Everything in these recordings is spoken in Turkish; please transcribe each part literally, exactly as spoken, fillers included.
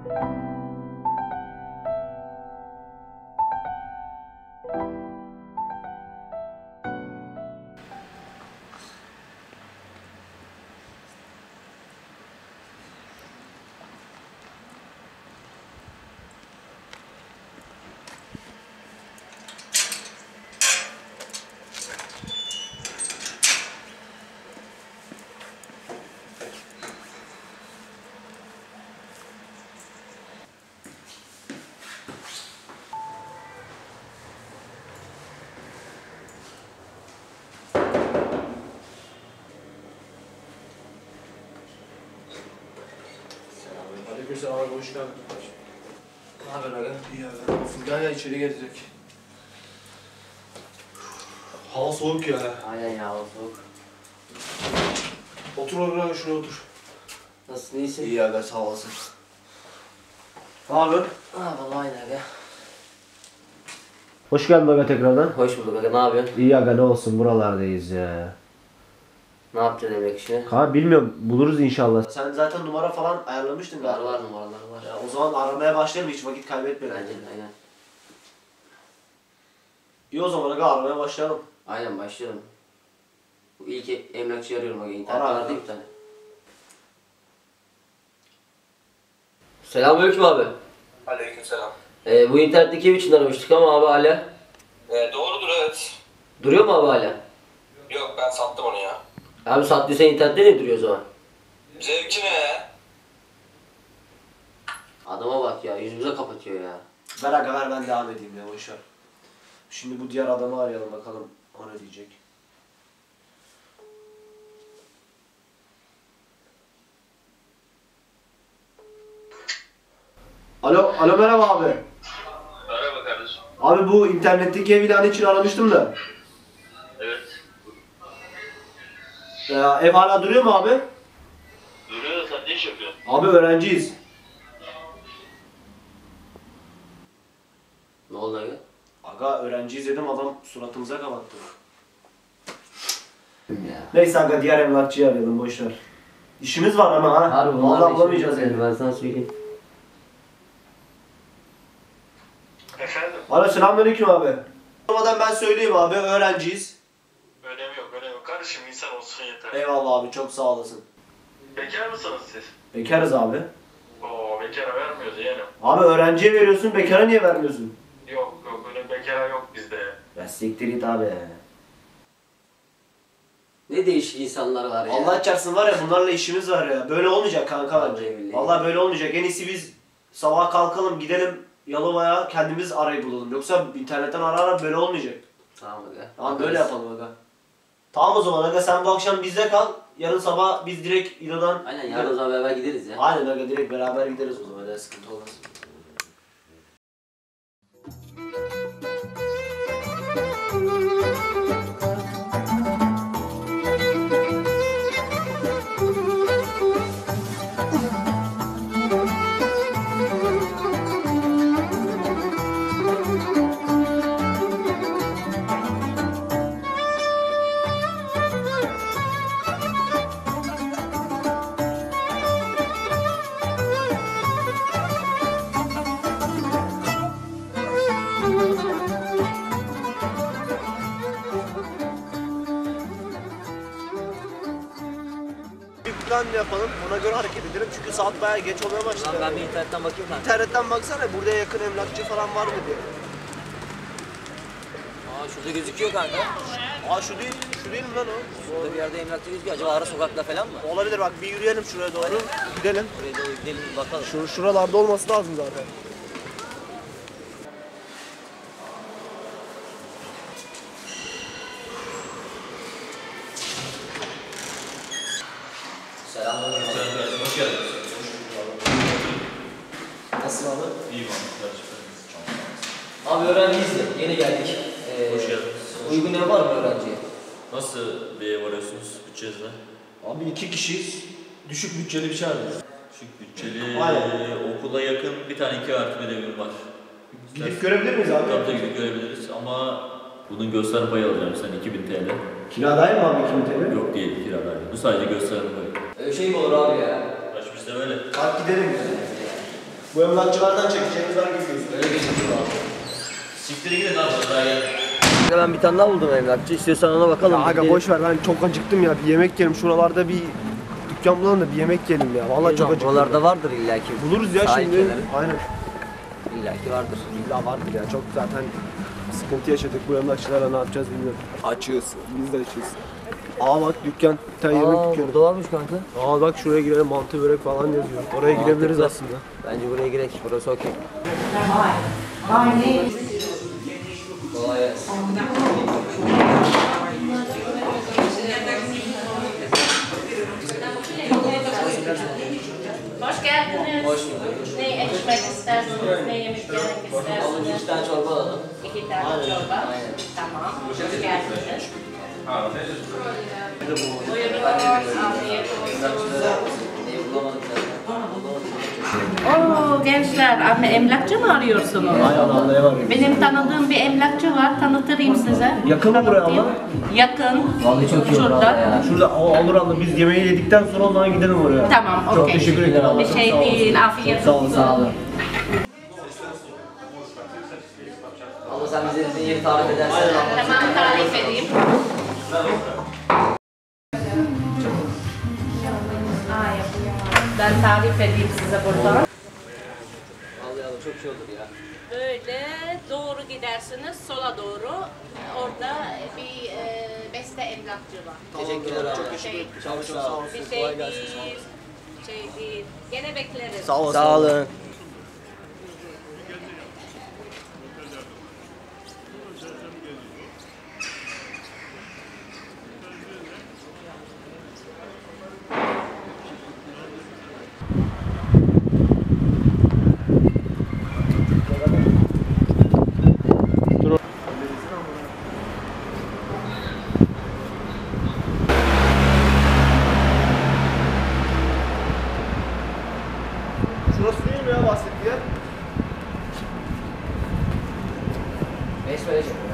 Aleykümselam abi, hoş geldin. Ne haber aga? İyi aga. Furkan ya içeri gelecek. Hava soğuk ya. Aynen ya, hava soğuk. Otur oraya, şuraya otur. Nasılsın, iyisin? İyi aga, sağ olasın. Ne haber? Ha vallahi aynı aga. Hoş geldin aga tekrardan. Hoş bulduk aga, ne yapıyorsun? İyi aga, ne olsun, buralardayız ya. Ne yapacağız emlak işini? Kanka bilmiyorum, buluruz inşallah. Sen zaten numara falan ayarlamıştın Var galiba. var numaraları var. Ya, o zaman aramaya başlayalım, hiç vakit kaybetmeyelim. Bence de aynen. İyi o zaman aga, aramaya başlayalım. Aynen başlayalım. Bu ilk emlakçıyı arıyorum aga, internet Ara, vardı ara. bir tane. Selamünaleyküm abi. Aleykümselam. Ee, bu internetteki ev için aramıştık ama abi hala. Ee, doğrudur evet. Duruyor mu abi hala? Yok ben sattım onu ya. Abi sattıysa internette ne duruyor o zaman? Zevki ne? Adama bak ya, yüzümüze kapatıyor ya. Ver aga ver, ben devam edeyim ya, boşver. Şimdi bu diğer adamı arayalım bakalım, o ne diyecek. Alo, alo merhaba abi. Merhaba kardeşim. Abi bu internetteki ev ilanı için aramıştım da. Evet. Ya, ev hala duruyor mu abi? Duruyor da sen ne iş yapıyorsun? Abi öğrenciyiz. Ne oldu aga? Aga öğrenciyiz dedim, adam suratımıza kapattı. Ya. Neyse aga, diğer emlakçıyı arayalım, boşver. İşimiz var ama ha. Harbi bunlar Vallahi da bulamayacağız işimiz yani. yani, ben sana söyleyeyim. Efendim? Alo, selamünaleyküm abi. Olmadan ben söyleyeyim abi, öğrenciyiz. Önemi yok, önemi yok. Kardeşim insan olsun yeter. Eyvallah abi, çok sağ olasın. Bekar mısınız siz? Bekarız abi. Oo, bekara vermiyoruz yeğenim. Abi öğrenciye veriyorsun, bekara niye vermiyorsun? Yok yok, öyle bekara yok bizde. Ya siktir git abi. Ne değişik insanlar var ya. Allah çarpsın var ya, bunlarla işimiz var ya. Böyle olmayacak kanka Vallahi bence. billahi. Vallahi böyle olmayacak. En iyisi biz sabah kalkalım, gidelim Yalova'ya, kendimiz arayı bulalım. Yoksa internetten ara ara böyle olmayacak. Tamam aga. Tamam, böyle yapalım aga. Tamam o zaman aga, sen bu akşam bizde kal. Yarın sabah biz direkt İlo'dan... Aynen, yarın o zaman beraber gideriz ya. Aynen aga, direkt beraber gideriz o zaman. Öyle sıkıntı olmaz. Bir plan yapalım, ona göre hareket edelim çünkü saat bayağı geç olmaya başladı. Tamam, ben bir internetten bakayım kanka. İnternetten baksana, burada yakın emlakçı falan var mı diye. Aa, şurada gözüküyor kanka. Aa şu değil, şu değil mi lan o? Burada bir yerde emlakçı gözüküyor. Acaba ara sokakta falan mı? Olabilir, bak bir yürüyelim şuraya doğru. Gidelim. Oraya doğru gidelim bir bakalım. Şu şuralarda olması lazım zaten. Selamünaleyküm. Hoş geldiniz. Nasıl abi? İyiyim abi. Abi öğrenciyiz de yeni geldik. Ee, Hoş geldiniz. Uygun ev var mı öğrenciye? Nasıl bir ev arıyorsunuz bütçenizde? Abi iki kişiyiz. Düşük bütçeli bir şey arıyoruz. Düşük bütçeli, Aynen. okula yakın bir tane iki artı bir evim var. Gidip görebilir miyiz abi? Tabii tabii görebiliriz ama bunun gösterme payı alacağım sen iki bin T L. Kira dahil mi abi iki bin T L? Yok değil kira verdi. Bu sadece gösterme payı. Öyle şey mi olur abi ya? Baş bizde öyle. Hadi gidelim yani. Bu emlakçılardan çekeceğimiz hangi gözü? Öyle gözüküyor abi. Siktir gidin abi daha gel. Ben bir tane daha buldum emlakçı. İstiyorsan ona bakalım. Ya aga Bir- boş ver, ben çok acıktım ya. Bir yemek yiyelim. Şuralarda bir dükkan bulalım da bir yemek yiyelim ya. Vallahi çok acıktım. Buralarda vardır illaki. Buluruz ya Sahil şimdi. kenarı. Aynen. İllaki vardır. İlla vardır ya. Çok zaten sıkıntı yaşadık bu emlakçılarla, ne yapacağız bilmiyorum. Açığız. Biz de açığız. Aa bak dükkan. Bir tane yemek Aa, dükkanı. burada varmış kanka. Aa bak şuraya girelim, mantı börek falan yazıyor. Oraya Mantıklı. girebiliriz aslında. Bence buraya girek. Burası okey. Kolay gelsin. Hoş geldiniz. Hoş bulduk. Ne içmek istersiniz, ne yemek yemek Alalım iki istersiniz? tane çorba alalım. İki tane çorba. Aynen. Tamam. Hoş geldiniz. Buyurun. Afiyet olsun. Neyi bulamadık zaten. Oo gençler, anne emlakçı mı arıyorsunuz? Aynen anlaya var. Benim tanıdığım bir emlakçı var, tanıtırım size. Yakın mı buraya abla? Yakın. Vallahi çok iyi olur Şurada. abla ya. Şurada o- olur abla, biz yemeği yedikten sonra o zaman gidelim oraya. Tamam, okey. Çok teşekkür ederim abla. Bir şey Sağ olun. değil, afiyet Sağ olun, olsun. sağ olun. Ama sen bize dediğin yeri tarif edersen. Tamam, tarif edeyim. Ay, ben tarif edeyim size burada. Vallahi abi çok iyi olur ya. Böyle doğru gidersiniz, sola doğru. Orada bir e, beste emlakçı var. Teşekkürler abi. Çok teşekkür ederim. Çok sağ ol. Bir şey değil, şey değil. Gene bekleriz. Sağ olun. Sağ olun. Şurası değil mi ya bahsettiği yer? Besmele çekiyor.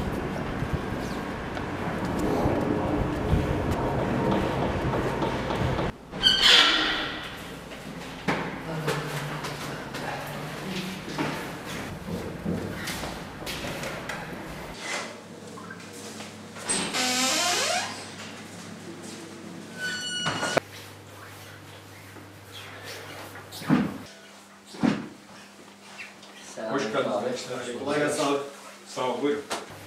Hoş geldiniz. Abi. Kolay gelsin abi. Sağ ol, buyurun.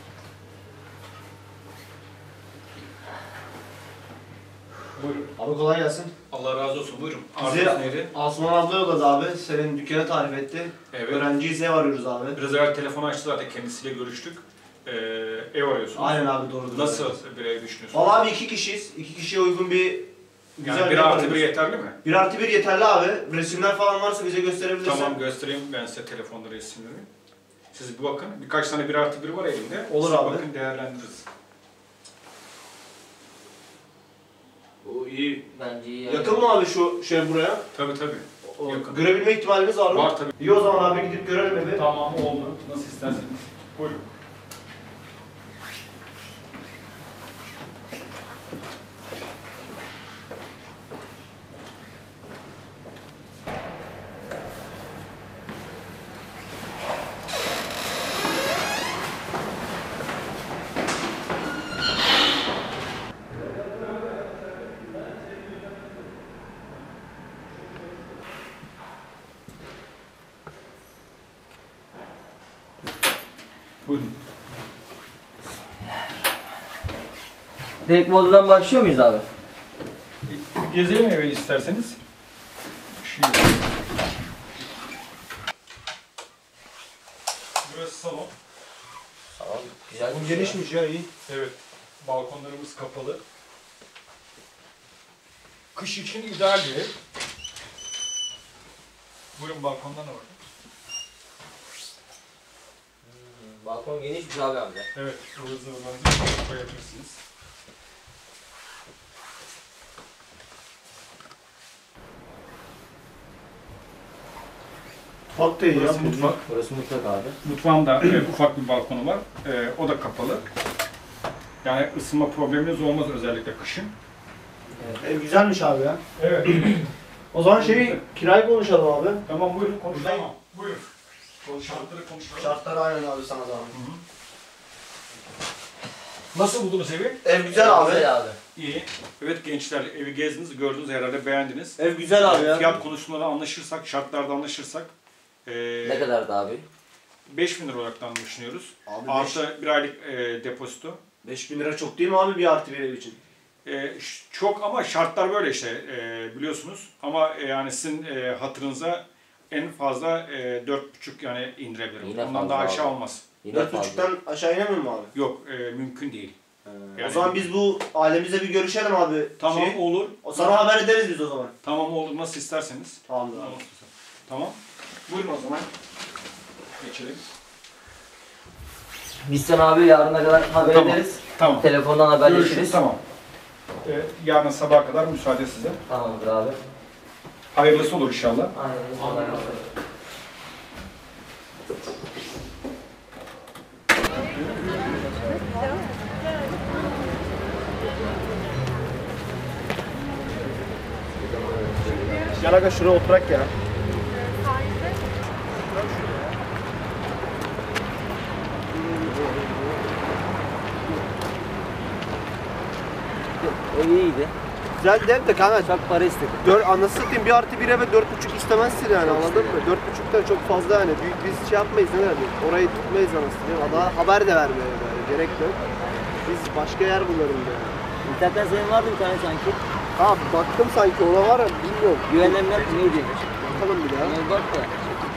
Buyurun. Abi kolay gelsin. Allah razı olsun, buyurun. Bizi Arzunuz neydi? Asuman abla yolladı abi. Senin dükkanı tarif etti. Evet. Öğrenciyiz, ev arıyoruz abi. Biraz evvel telefonu açtı zaten, kendisiyle görüştük. Ee, ev arıyorsunuz. Aynen abi, doğrudur. Nasıl bir ev düşünüyorsunuz? Valla abi iki kişiyiz. İki kişiye uygun bir güzel Yani bir ev artı arıyoruz. bir yeterli mi? Bir artı bir yeterli abi. Resimler falan varsa bize gösterebilirsin. Tamam, göstereyim ben size telefonda resimleri. Siz bir bakın, birkaç tane bir artı bir var elimde. Olur Siz abi. bakın, değerlendiririz. O iyi. Bence iyi yani. Yakın mı abi şu şey buraya? Tabii tabii. O, Yakın. görebilme ihtimalimiz var mı? Var tabii. İyi, o zaman abi gidip görelim evi. Tamam, oldu. Nasıl isterseniz. Buyurun. Buyurun. Direkt moddan başlıyor muyuz abi? Gezelim evi isterseniz. Şu Burası salon. Tamam. Güzel. Bu genişmiş ya, iyi. Evet. Balkonlarımız kapalı. Kış için ideal bir ev. Buyurun, balkondan da bakın. Balkon genişmiş abi amca. Evet, ıvır zıvırlarınızı koyabilirsiniz. Mutfak da iyi ya. Burası mutfak. Burası mutfak abi. Mutfağında evet, ufak bir balkonu var. Ee, o da kapalı. Yani ısınma probleminiz olmaz özellikle kışın. Ev güzelmiş abi ya. Evet. O zaman şeyi kirayı konuşalım abi. Tamam buyurun konuşalım. Tamam. Buyurun. Şartları konuşalım. Şartları aynen abi sana da. Nasıl buldunuz evi? Ev güzel abi. Güzel abi. İyi. Evet gençler evi gezdiniz, gördünüz herhalde beğendiniz. Ev güzel abi ya. Fiyat konusunda da anlaşırsak, şartlarda anlaşırsak Ne ee, kadardı abi? beş bin lira olaraktan düşünüyoruz. Abi Artı bir aylık e, depozito. beş bin lira çok değil mi abi bir artı bir ev için? E, ş- çok ama şartlar böyle işte e, biliyorsunuz. Ama e, yani sizin e, hatırınıza en fazla e, dört buçuk yani indirebilirim. Yine Ondan fazla daha aşağı abi. olmaz. Yine Dört fazla. buçuktan aşağı inemiyor mu abi? Yok e, mümkün değil. o Yani- zaman biz bu ailemizle bir görüşelim abi. Tamam Şey, olur. o sana haber ederiz biz o zaman. Tamam olur nasıl isterseniz. Tamamdır abi. Tamam. Tamam. Buyurun o zaman. Geçelim. Biz sana abi yarına kadar haber Tamam. ederiz. Tamam. Telefondan Görüşürüz. haberleşiriz. Tamam. E, yarın sabaha kadar müsaade size. Tamamdır abi. Hayırlısı olur inşallah. Aynen. Aynen. Gel aga şuraya oturak ya. O iyiydi. Güzel değil de kanka. Çok para istedim. Dört, anasını satayım bir artı bir eve dört buçuk istemezsin yani anladın mı? Dört buçuktan çok fazla yani. Büyük biz şey yapmayız ne demek? Orayı tutmayız anasını satayım. Daha haber de vermeye böyle gerek yok. Biz başka yer bulalım da. İnternetten senin vardı bir tane sanki. Ha baktım sanki ona var ya bilmiyorum. Güvenlemler neydi? Bakalım bir daha. Yani bak da.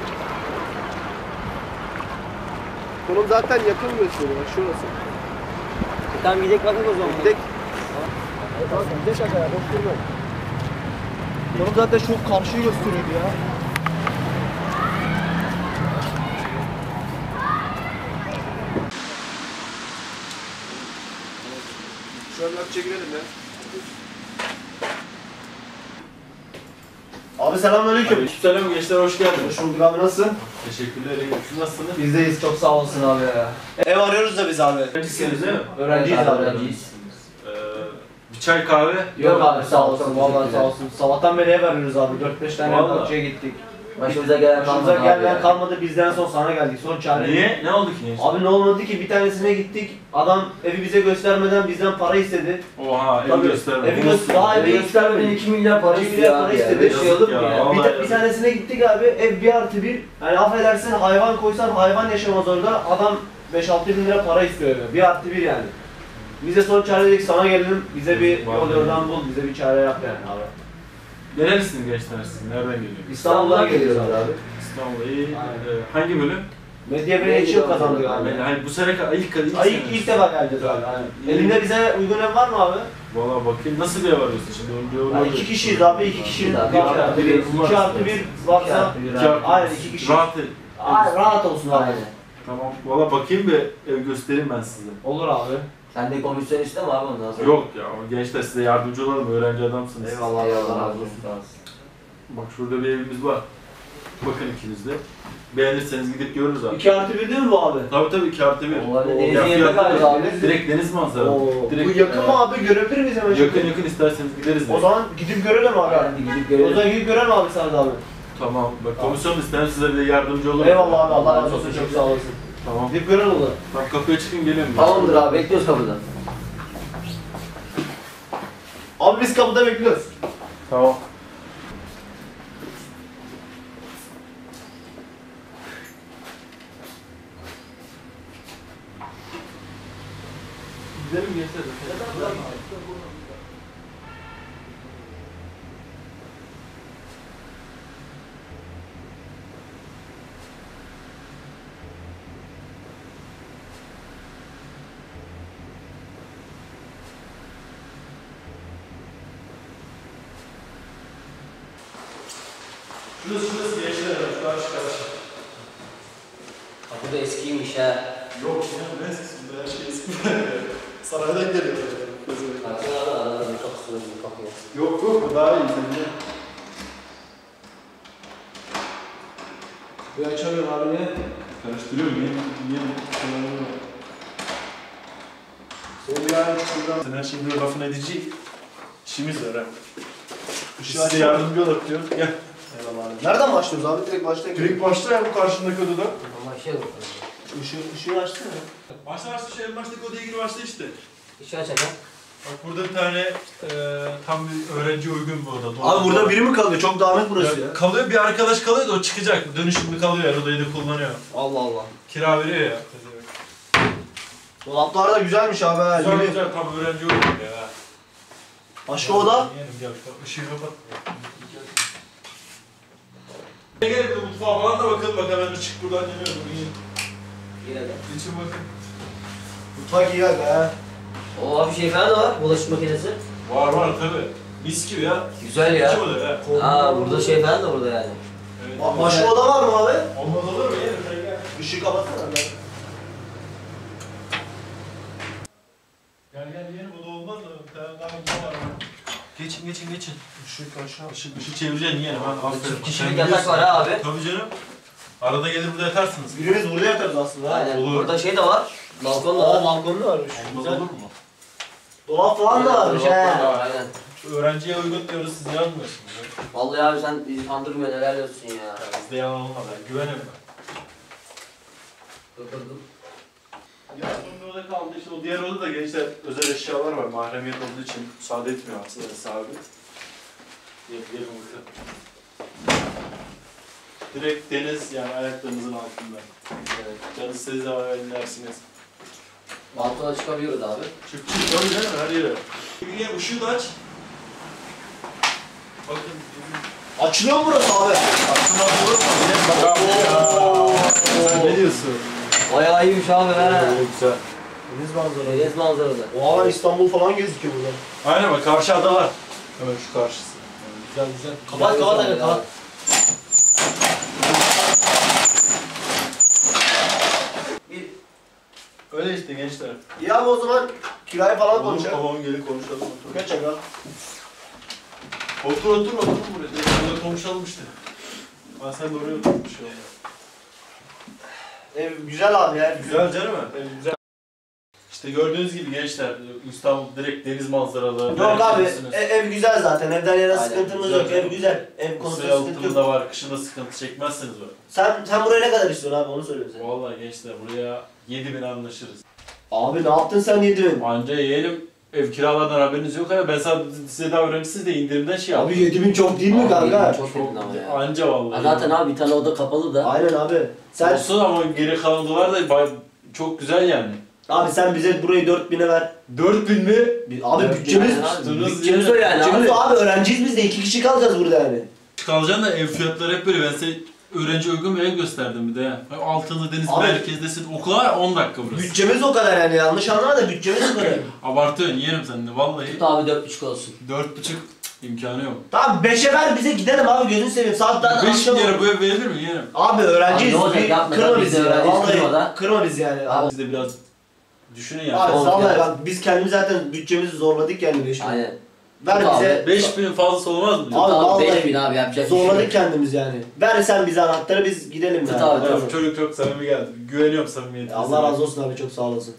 Konum zaten yakın gösteriyor şurası. Tamam gidelim bakalım o zaman. Gidek. Tamam gidek şaka ya boş durma. Konum zaten şu karşıyı gösteriyordu ya. Şöyle bir girelim ya. Abi selamünaleyküm. Selam gençler hoş geldiniz. Hoş bulduk abi nasılsın? Teşekkürler. iyi. Siz nasılsınız? Bizdeyiz çok sağ olasın abi ya. Ev arıyoruz da biz abi. Öğrencisiniz değil mi? Öğrenciyiz Evet, abi. öğrenciyiz. Ee, bir çay kahve. Yok abi sağ olasın vallahi Teşekkürler. sağ olsun. Sabahtan beri ev arıyoruz abi. dört beş tane Vallahi. bahçeye gittik. Başımıza gelen kalmadı Başımıza abi gelmeyen ya. kalmadı bizden son sana geldik. Son çare. Niye? Ne oldu ki gençler? Abi ne olmadı ki bir tanesine gittik. Adam evi bize göstermeden bizden para istedi. Oha ev Tabii, gösterme. evi Bu nasıl? göster- daha Evi evi göstermeden göstermedi. iki milyar para iki istiyor milyar para abi ya. istedi. Böyle şey olur mu Ya, ya? vallahi. Bir, de, bir tanesine gittik abi ev bir artı bir. Yani affedersin hayvan koysan hayvan yaşamaz orada. Adam beş altı bin lira para istiyor eve. Bir artı bir yani. Bize son çare dedik sana gelelim. Bize bir yol Vallahi. yordan bul. Bize bir çare yap yani abi. Nerelisiniz gençler siz? Nereden geliyorsunuz? İstanbul'dan geliyoruz abi. İstanbul'da iyi. Aynen. Ee, hangi bölüm? Medya ve yıl kazandık abi. Yani, hani bu sene ka- ilk ilk Ay sene. ilk, ilk defa geleceğiz abi. Aynen. Elinde bize uygun ev var mı abi? Valla bakayım nasıl bir ev arıyorsun şimdi? Önce Yani iki kişiyiz abi, iki kişiyiz. İki İki artı artı bir bir, var. iki artı bir varsa İki artı- aynen iki kişi. Rahat. Ay, rahat olsun abi. Aynen. Tamam. Valla bakayım bir ev göstereyim ben size. Olur abi. Sen de komisyon isteme abi ondan sonra. Yok ya gençler size yardımcı olalım. Öğrenci adamsınız. Eyvallah. Eyvallah Allah razı razı olsun. Bak şurada bir evimiz var. Bakın ikiniz de. Beğenirseniz gidip görürüz abi. iki artı bir değil mi bu abi? Tabii tabii iki artı bir. O halde Ya denizin yanında fiyatı galiba abi. Direkt deniz manzaralı. Oo, Direkt, bu yakın e, mı abi? Görebilir miyiz hemen? Yakın şimdi? yakın isterseniz gideriz. O zaman gidip görelim abi. Hadi gidip O görelim. zaman gidip görelim abi Serdar abi. Tamam. Bak komisyon isterim size de yardımcı olurum. Eyvallah abi, Allah razı olsun, çok sağ olasın. Tamam. Gidip görelim o zaman. Tamam kapıya çıkın geliyorum. Tamamdır abi bekliyoruz kapıda. Abi biz kapıda bekliyoruz. Tamam. Gidelim gençler. Şurası şurası gençler. Şu karşı karşı. Kapı da eskiymiş ha. Yok ya ne eskisi her şey eski. Saraydan geliyor. Baksana abi aralarında kapısı bir kapıya. Yok yok bu daha iyi sence. Bir açamıyorum abi niye? Karıştırıyorum niye? Niye? Kullanıyorum. Senin bir ayağın şuradan. Sen her şeyin bir lafını edecek. İşimiz var ha. Size yardımcı olarak diyoruz. Gel. Eyvallah abi. Nereden başlıyoruz abi? Direkt başlayalım. Direkt başla ya bu karşındaki odada. Ama şey yok. Işığı, ışığı açsana. Başla başla şu en baştaki odaya gir başla işte. İşi açacağım. Bak burada bir tane e, tam bir öğrenci uygun bir oda. Doğru. Abi burada biri mi kalıyor? Çok dağınık burası ya. Ya, kalıyor bir arkadaş kalıyor da o çıkacak. Dönüşümlü kalıyor yani odayı da kullanıyor. Allah Allah. Kira veriyor ya. Dolaplar da güzelmiş abi. ha, Güzel yeni. güzel tam öğrenci uygun ya. Başka oda? Yeğenim gel ışığı kapat. Gel gel bir de mutfağa falan da bakalım bak hemen çık buradan demiyorum. Yine de. İçin bakın. Mutfak iyi abi ha. Oo abi şey falan da var. Bulaşık makinesi. Var var tabi. Mis gibi ya. Güzel ya. İki oda ya. Aa burada şey falan da burada yani. Evet. Ba- Başka oda var mı abi? Olmaz olur mu yeğenim sen gel. Işığı kapatsana. Ben. Gel gel yeğenim o da olmaz da bir tane daha mutfağı var. Geçin geçin geçin. Işık aşağı. Işık ışık çevireceksin yeğenim ha. Aferin. Çift Sen kişilik yatak var ha abi. Tabii canım. Arada gelir burada yatarsınız. Birimiz burada yatarız aslında ha. Aynen. Olur. Burada şey de var. Balkon da Aa var. balkonu da varmış. Olmaz Güzel. olur mu? Dolap falan da varmış Balkon he. da var, aynen. Öğrenciye uygun diyoruz siz yanmıyorsunuz. Vallahi abi sen bizi kandırmıyorsun, helal olsun ya. Ya bizde yalan olmaz yani güvenim ben. Kıpırdım. Ya son bir oda kaldı işte o diğer odada da gençler özel eşyalar var mahremiyet olduğu için müsaade etmiyor aslında sahibi. Yapayım bakalım. Direkt deniz yani ayaklarınızın altında. Evet. Canınız istediği zaman inersiniz. Balkona çıkabiliyoruz abi. Çık çık tabii canım her yere. Yine ışığı da aç. Bakın. Açılıyor mu burası abi? Aslında olur mu? Bravo. Sen ne diyorsun? Bayağı iyiymiş abi he. Güzel. Deniz manzaralı. Deniz manzaralı. O alan İstanbul falan gözüküyor burada. Aynen bak karşı ada var. Hemen şu karşısı. Güzel güzel. Kapat kapat hadi kapat. Bir Öyle işte gençler. İyi abi o zaman kirayı falan Oğlum konuşalım. babam gelip konuşalım. Otur. Kaç aga? Otur otur otur buraya. Burada konuşalım işte. Ben sen de oraya otur bir şey olmaz. Ev güzel abi ya. Güzel canım mı? Evet, güzel. İşte gördüğünüz gibi gençler İstanbul direkt deniz manzaralı. Yok abi Beğenirsiniz. e- ev güzel zaten. Evden yana Aynen, sıkıntımız güzel yok. canım. Ev güzel. Ev konusunda Isı sıkıntı yalıtımı yok. da var. Kışında sıkıntı çekmezsiniz böyle. Sen sen buraya ne kadar istiyorsun abi onu söyle bize. Vallahi gençler buraya yedi bin anlaşırız. Abi ne yaptın sen yedi bin? Anca yeğenim ev kiralardan haberiniz yok ama ben sadece size daha öğrenmişsiniz de indirimden şey yaptım. Abi yedi bin çok değil mi Abi, kanka? Çok dedin ama ya. Anca vallahi. Ha, zaten abi bir tane oda kapalı da. Aynen abi. Sen Olsun ama geri kalan dolar da bay- çok güzel yani. abi sen bize burayı dört bine ver. dört bin mi? Bir- Abi Dört bin bütçemiz yani abi. tuttunuz Bütçemiz o yani bütçemiz abi. abi öğrenciyiz biz de iki kişi kalacağız burada yani. Kalacaksın da ev fiyatları hep böyle. Ben size öğrenci uygun bir ev gösterdim bir de ya. Altında deniz Abi- merkezdesin. Okula on dakika burası. Bütçemiz o kadar yani yanlış anlama da bütçemiz o kadar. Abartıyorsun yeğenim sen de vallahi. Tut abi dört buçuk olsun. Dört buçuk imkanı yok. Tamam beşe ver bize gidelim abi gözünü seveyim saat daha Beş akşam bin lira oldu. bu ev verilir mi yeğenim? Abi öğrenciyiz Abi ne olacak, bir yapma kırma da biz bizi de ya öğrenciyiz, vallahi kırma da. kırma bizi yani. Abi, Siz de biraz düşünün ya. abi Oldu vallahi ya. bak biz kendimiz zaten bütçemizi zorladık yani beş bin. Aynen. Ver Tut abi. bize. Beş bin fazlası olmaz mı? Abi Tut abi vallahi beş bin abi yapacak bir şey yok. Zorladık kendimiz yani. Ver sen bize anahtarı biz gidelim Tut yani. abi, Ya, tamam. çocuk çok samimi geldi. Güveniyorum samimiyetinize. Allah razı olsun abi çok sağ olasın.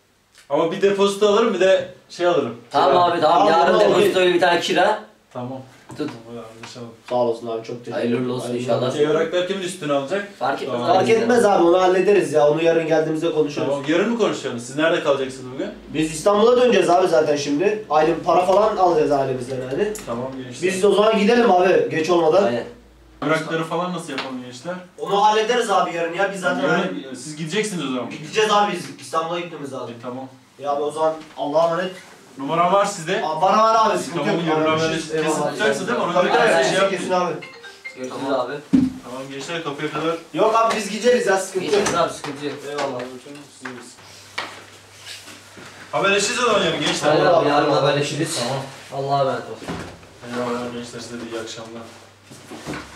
Ama bir depozito alırım bir de şey alırım. Tamam Kira. abi tamam Abi, yarın abi. depozitoyla bir tane kira. Tamam. Tut. Tamam anlaşalım. Sağ olasın abi çok teşekkür ederim. Hayırlı olsun inşallah. Evraklar kimin üstüne alacak? Fark etmez Tamam. abi. Fark bizden. etmez abi onu hallederiz ya onu yarın geldiğimizde konuşuruz. Tamam. Yarın mı konuşuyorsunuz? Siz nerede kalacaksınız bugün? Biz İstanbul'a döneceğiz abi zaten şimdi. Aile para falan alacağız ailemizden yani. Tamam gençler. Biz o zaman gidelim abi geç olmadan. Aynen. Evrakları falan nasıl yapalım gençler? Onu hallederiz abi yarın ya biz zaten hani Yarın, siz gideceksiniz o zaman. gideceğiz abi biz İstanbul'a gitmemiz lazım. E, tamam. Ya abi o zaman Allah'a emanet. Numaram var sizde. Aa, bana var abi sıkıntı Tamam, yok. yarın Abi, haber- kesin kesin tutacaksın değil mi? Ona Tabii göre tabii bir kesin, şey kesin abi. Görüşürüz Tamam. abi. Tamam gençler kapıya kadar. Yok abi biz gideriz ya sıkıntı yok. Geçeriz abi sıkıntı yok. Eyvallah. Haberleşiriz o zaman yarın gençler. Aynen Tamam abi abi, yarın tamam. haberleşiriz. Allah'a emanet ol. Eyvallah gençler size de iyi akşamlar.